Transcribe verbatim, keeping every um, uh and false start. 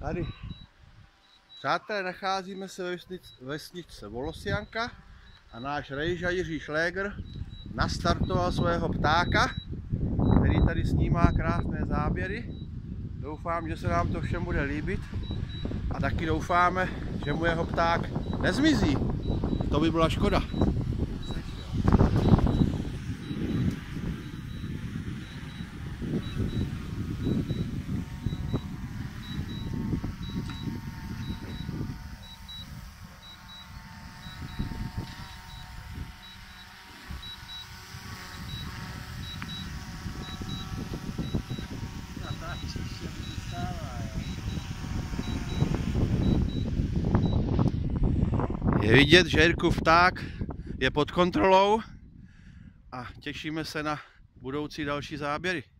Tady, přátelé, nacházíme se ve vesnice, vesničce Volosianka a náš rejža Jiří Šlégr nastartoval svého ptáka, který tady snímá krásné záběry. Doufám, že se nám to všem bude líbit a taky doufáme, že mu jeho pták nezmizí. To by byla škoda. Je vidět, že Jirkův pták je pod kontrolou a těšíme se na budoucí další záběry.